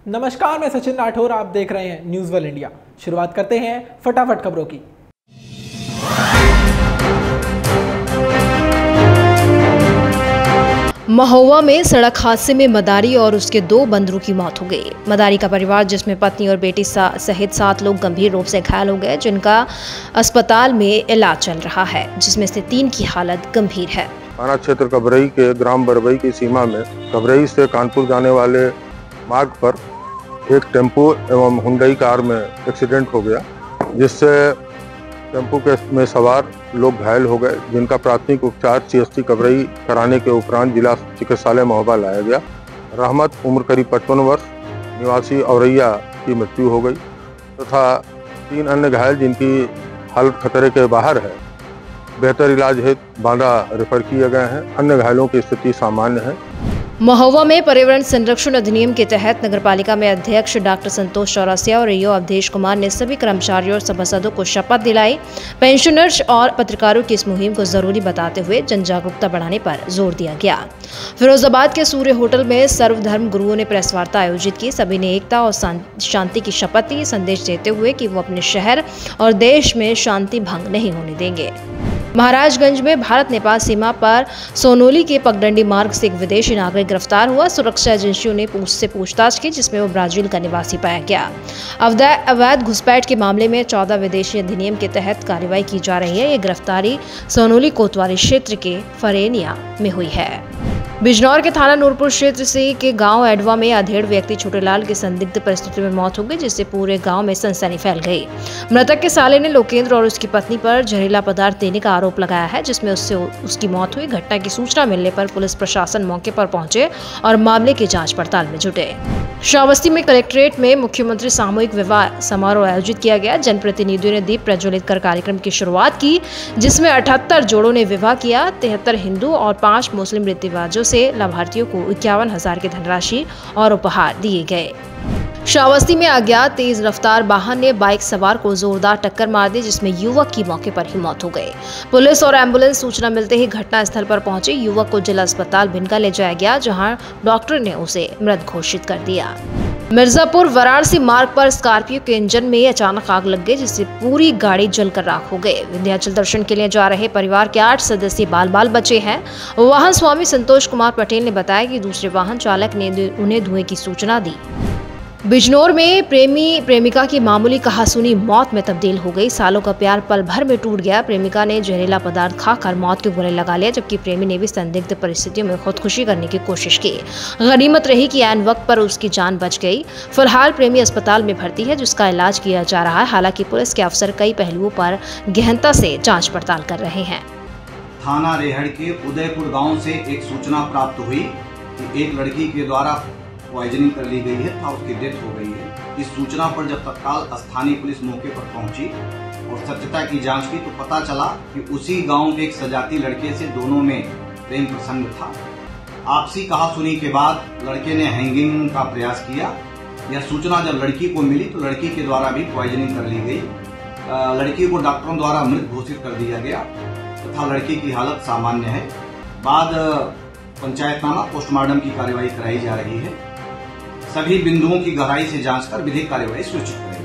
नमस्कार, मैं सचिन राठौर, आप देख रहे हैं न्यूज़ वर्ल्ड इंडिया। शुरुआत करते हैं फटाफट खबरों की। महोवा में सड़क हादसे में मदारी और उसके 2 बंदरों की मौत हो गई। मदारी का परिवार, जिसमें पत्नी और बेटी सहित 7 लोग गंभीर रूप से घायल हो गए, जिनका अस्पताल में इलाज चल रहा है, जिसमें से 3 की हालत गंभीर है। थाना क्षेत्र कबरई के ग्राम बरबई की सीमा में कबरई से कानपुर जाने वाले मार्ग पर एक टेम्पो एवं हुंडई कार में एक्सीडेंट हो गया, जिससे टेम्पो में सवार लोग घायल हो गए, जिनका प्राथमिक उपचार CST कबरई कराने के उपरांत जिला चिकित्सालय महोबा लाया गया। रहमत, उम्र करीब 55 वर्ष, निवासी औरैया की मृत्यु हो गई तथा 3 अन्य घायल जिनकी हालत खतरे के बाहर है, बेहतर इलाज हेतु बांदा रेफर किए गए हैं। अन्य घायलों की स्थिति सामान्य है। महोवा में पर्यावरण संरक्षण अधिनियम के तहत नगरपालिका में अध्यक्ष डॉक्टर संतोष चौरसिया और AO अवधेश कुमार ने सभी कर्मचारियों और सभासदों को शपथ दिलाई। पेंशनर्स और पत्रकारों की इस मुहिम को जरूरी बताते हुए जन जागरूकता बढ़ाने पर जोर दिया गया। फिरोजाबाद के सूर्य होटल में सर्वधर्म गुरुओं ने प्रेस वार्ता आयोजित की। सभी ने एकता और शांति की शपथ दी, संदेश देते हुए कि वो अपने शहर और देश में शांति भंग नहीं होने देंगे। महाराजगंज में भारत नेपाल सीमा पर सोनोली के पगडंडी मार्ग से एक विदेशी नागरिक गिरफ्तार हुआ। सुरक्षा एजेंसियों ने पूछताछ की, जिसमें वो ब्राजील का निवासी पाया गया। अवैध घुसपैठ के मामले में 14 विदेशी अधिनियम के तहत कार्रवाई की जा रही है। ये गिरफ्तारी सोनोली कोतवाली क्षेत्र के फरेनिया में हुई है। बिजनौर के थाना नूरपुर क्षेत्र से के गांव एडवा में अधेड़ व्यक्ति छोटेलाल की संदिग्ध परिस्थिति में मौत हो गई, जिससे पूरे गांव में सनसनी फैल गई। मृतक के साले ने लोकेंद्र और उसकी पत्नी पर जहरीला पदार्थ देने का आरोप लगाया है, जिसमें उसकी मौत हुई। घटना की सूचना मिलने पर पुलिस प्रशासन मौके पर पहुंचे और मामले की जांच पड़ताल में जुटे। श्रावस्ती में कलेक्ट्रेट में मुख्यमंत्री सामूहिक विवाह समारोह आयोजित किया गया। जनप्रतिनिधियों ने दीप प्रज्वलित कर कार्यक्रम की शुरुआत की, जिसमें 78 जोड़ों ने विवाह किया। 73 हिंदू और 5 मुस्लिम रीति रिवाजों से लाभार्थियों को 51,000 की धनराशि और उपहार दिए गए। श्रावस्ती में अज्ञात तेज रफ्तार वाहन ने बाइक सवार को जोरदार टक्कर मार दी, जिसमें युवक की मौके पर ही मौत हो गई। पुलिस और एम्बुलेंस सूचना मिलते ही घटना स्थल पर पहुंचे। युवक को जिला अस्पताल भिनका ले जाया गया, जहां डॉक्टर ने उसे मृत घोषित कर दिया। मिर्जापुर वाराणसी मार्ग पर स्कॉर्पियो के इंजन में अचानक आग लग गई, जिससे पूरी गाड़ी जलकर राख हो गई। विंध्याचल दर्शन के लिए जा रहे परिवार के 8 सदस्य बाल बचे हैं। वाहन स्वामी संतोष कुमार पटेल ने बताया कि दूसरे वाहन चालक ने उन्हें धुएं की सूचना दी। बिजनौर में प्रेमी प्रेमिका की मामूली कहासुनी मौत में तब्दील हो गई। सालों का प्यार पल भर में टूट गया। प्रेमिका ने जहरीला पदार्थ खाकर मौत के गले लगा लिया, जबकि प्रेमी ने भी संदिग्ध परिस्थितियों में खुदकुशी करने की कोशिश की। गनीमत रही कि ऐन वक्त पर उसकी जान बच गई। फिलहाल प्रेमी अस्पताल में भर्ती है, जिसका इलाज किया जा रहा है। हालांकि पुलिस के अफसर कई पहलुओं पर गहनता से जाँच पड़ताल कर रहे हैं। थाना रेहड़ के उदयपुर गाँव से एक सूचना प्राप्त हुई कि एक लड़की के द्वारा पॉइजनिंग कर ली गई है तथा उसकी डेथ हो गई है। इस सूचना पर जब तत्काल स्थानीय पुलिस मौके पर पहुंची और सत्यता की जांच की, तो पता चला कि उसी गांव के एक सजाती लड़के से दोनों में प्रेम प्रसंग था। आपसी कहासुनी के बाद लड़के ने हैंगिंग का प्रयास किया। यह सूचना जब लड़की को मिली तो लड़की के द्वारा भी पॉइजनिंग कर ली गई। लड़की को डॉक्टरों द्वारा मृत घोषित कर दिया गया तथा लड़की की हालत सामान्य है। बाद पंचायतनामा पोस्टमार्टम की कार्यवाही कराई जा रही है। सभी बिंदुओं की गहराई से जांच कर विधिक कार्यवाही सुनिश्चित कराई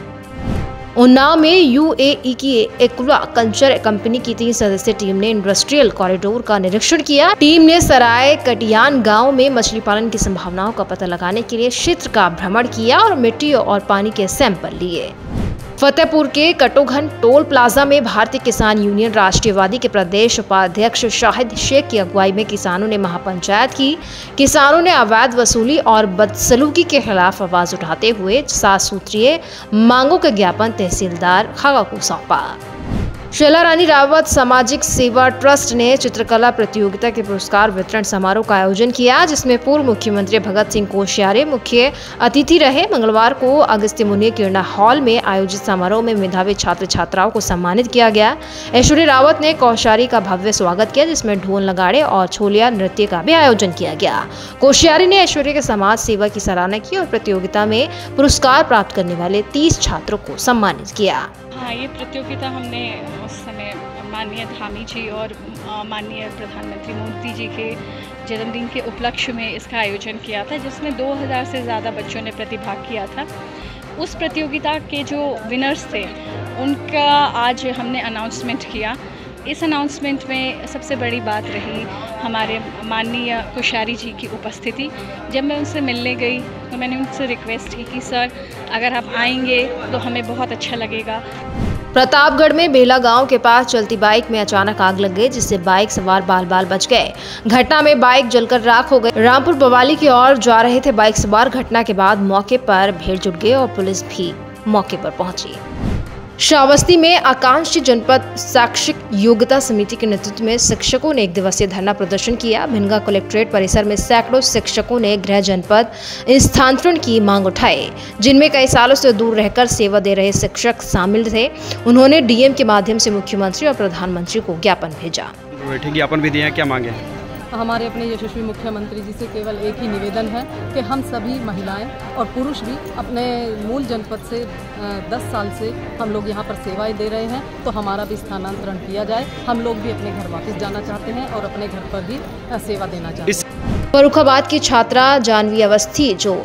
जाएगी। उन्नाव में UAE की एक्वा कल्चर कंपनी की 3 सदस्यीय टीम ने इंडस्ट्रियल कॉरिडोर का निरीक्षण किया। टीम ने सराय कटियान गांव में मछली पालन की संभावनाओं का पता लगाने के लिए क्षेत्र का भ्रमण किया और मिट्टी और पानी के सैंपल लिए। फतेहपुर के कटोघन टोल प्लाजा में भारतीय किसान यूनियन राष्ट्रीयवादी के प्रदेश उपाध्यक्ष शाहिद शेख की अगुवाई में किसानों ने महापंचायत की। किसानों ने अवैध वसूली और बदसलूकी के खिलाफ आवाज उठाते हुए 7 सूत्रीय मांगों का ज्ञापन तहसीलदार खागा को सौंपा। शैला रानी रावत सामाजिक सेवा ट्रस्ट ने चित्रकला प्रतियोगिता के पुरस्कार वितरण समारोह का आयोजन किया, जिसमें पूर्व मुख्यमंत्री भगत सिंह कोश्यारी मुख्य अतिथि रहे। मंगलवार को अगस्त्य मुनि किरणा हॉल में आयोजित समारोह में मेधावी छात्र छात्राओं को सम्मानित किया गया। ऐश्वर्या रावत ने कोश्यारी का भव्य स्वागत किया, जिसमें ढोल नगाड़े और छोलिया नृत्य का भी आयोजन किया गया। कोश्यारी ने ऐश्वर्या के समाज सेवा की सराहना की और प्रतियोगिता में पुरस्कार प्राप्त करने वाले 30 छात्रों को सम्मानित किया। हाँ, ये प्रतियोगिता हमने उस समय माननीय धामी जी और माननीय प्रधानमंत्री मोदी जी के जन्मदिन के उपलक्ष्य में इसका आयोजन किया था, जिसमें 2000 से ज़्यादा बच्चों ने प्रतिभाग किया था। उस प्रतियोगिता के जो विनर्स थे उनका आज हमने अनाउंसमेंट किया। इस अनाउंसमेंट में सबसे बड़ी बात रही हमारे माननीय कोश्यारी जी की उपस्थिति। जब मैं उनसे मिलने गई तो मैंने उनसे रिक्वेस्ट की कि सर अगर आप आएंगे तो हमें बहुत अच्छा लगेगा। प्रतापगढ़ में बेला गांव के पास चलती बाइक में अचानक आग लग गई, जिससे बाइक सवार बाल बाल बच गए। घटना में बाइक जलकर राख हो गई। रामपुर बवाली की ओर जा रहे थे बाइक सवार। घटना के बाद मौके पर भीड़ जुट गई और पुलिस भी मौके पर पहुंची। श्रावस्ती में आकांक्षी जनपद शैक्षिक योग्यता समिति के नेतृत्व में शिक्षकों ने 1 दिवसीय धरना प्रदर्शन किया। भिनगा कलेक्ट्रेट परिसर में सैकड़ों शिक्षकों ने गृह जनपद स्थानांतरण की मांग उठाई, जिनमें कई सालों से दूर रहकर सेवा दे रहे शिक्षक शामिल थे। उन्होंने डीएम के माध्यम से मुख्यमंत्री और प्रधानमंत्री को ज्ञापन भेजा। ज्ञापन भी दिया, क्या मांगे? हमारे अपने यशस्वी मुख्यमंत्री जी से केवल एक ही निवेदन है कि हम सभी महिलाएं और पुरुष भी अपने मूल जनपद से 10 साल से हम लोग यहाँ पर सेवाएं दे रहे हैं, तो हमारा भी स्थानांतरण किया जाए। हम लोग भी अपने घर वापस जाना चाहते हैं और अपने घर पर ही सेवा देना चाहते हैं। फर्रुखाबाद की छात्रा जानवी अवस्थी जो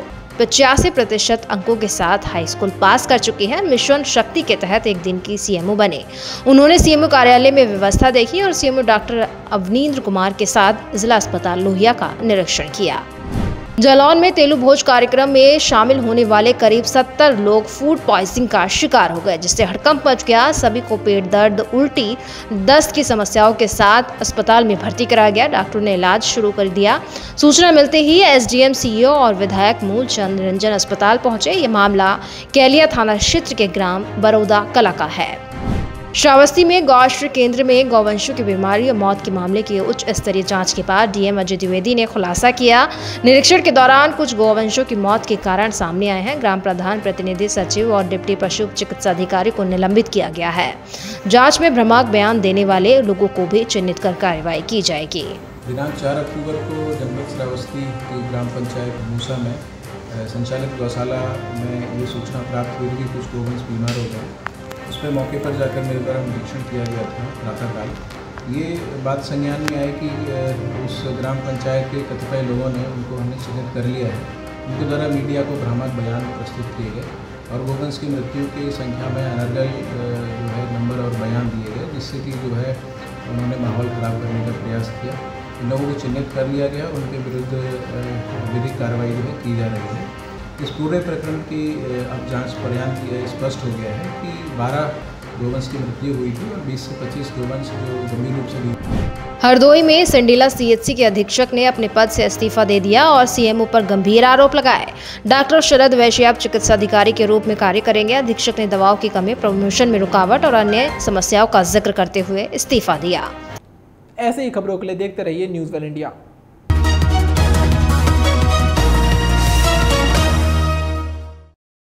85% अंकों के साथ हाई स्कूल पास कर चुकी है, मिशन शक्ति के तहत 1 दिन की सीएमओ बने। उन्होंने सीएमओ कार्यालय में व्यवस्था देखी और सीएमओ डॉक्टर अवनींद्र कुमार के साथ जिला अस्पताल लोहिया का निरीक्षण किया। जालौन में तेलु भोज कार्यक्रम में शामिल होने वाले करीब 70 लोग फूड पॉइजनिंग का शिकार हो गए, जिससे हड़कंप मच गया। सभी को पेट दर्द, उल्टी, दस्त की समस्याओं के साथ अस्पताल में भर्ती कराया गया। डॉक्टर ने इलाज शुरू कर दिया। सूचना मिलते ही एसडीएम, सीईओ और विधायक मूलचंद निरंजन अस्पताल पहुंचे। ये मामला कैलिया थाना क्षेत्र के ग्राम बरौदा कला का है। श्रावस्ती में गौआश्रय केंद्र में गौवंशों की बीमारी और मौत के मामले की उच्च स्तरीय जांच के बाद डीएम अजय द्विवेदी ने खुलासा किया। निरीक्षण के दौरान कुछ गौवंशों की मौत के कारण सामने आए हैं। ग्राम प्रधान, प्रतिनिधि सचिव और डिप्टी पशु चिकित्सा अधिकारी को निलंबित किया गया है। जांच में भ्रामक बयान देने वाले लोगों को भी चिन्हित कर कार्रवाई की जाएगी। दिनांक 4 अक्टूबर को जनपद श्रावस्ती की ग्राम पंचायत मूसा में संचालित गौशाला में ये सूचना प्राप्त हुई कि कुछ गौवंश बीमार हो गए। उस पर मौके पर जाकर मेरे द्वारा निरीक्षण किया गया था प्रातःकाल। ये बात संज्ञान में आई कि उस ग्राम पंचायत के कतिपय लोगों ने, उनको हमने चिन्हित कर लिया है, उनके द्वारा मीडिया को भ्रामक बयान प्रस्तुत किए गए और गौवंश की मृत्यु की संख्या में अनर्गल जो है नंबर और बयान दिए गए, जिससे कि जो है उन्होंने माहौल ख़राब करने का प्रयास किया। इन लोगों को चिन्हित कर लिया गया, उनके विरुद्ध विधिक कार्रवाई जो है की जा रही है। इस पूरे प्रकरण की अब जांच पर्याप्त स्पष्ट हो गया है कि 12 गौवंश की मृत्यु हुई थी और 20 से 25 गौवंश जो गंभीर रूप से। हरदोई में संडीला सीएचसी के अधीक्षक ने अपने पद से इस्तीफा दे दिया और सीएमओ पर गंभीर आरोप लगाए। डॉक्टर शरद वैश्य अब चिकित्सा अधिकारी के रूप में कार्य करेंगे। अधीक्षक ने दवाओं की कमी, प्रमोशन में रुकावट और अन्य समस्याओं का जिक्र करते हुए इस्तीफा दिया। ऐसे ही खबरों के लिए देखते रहिए न्यूज़ वेल इंडिया।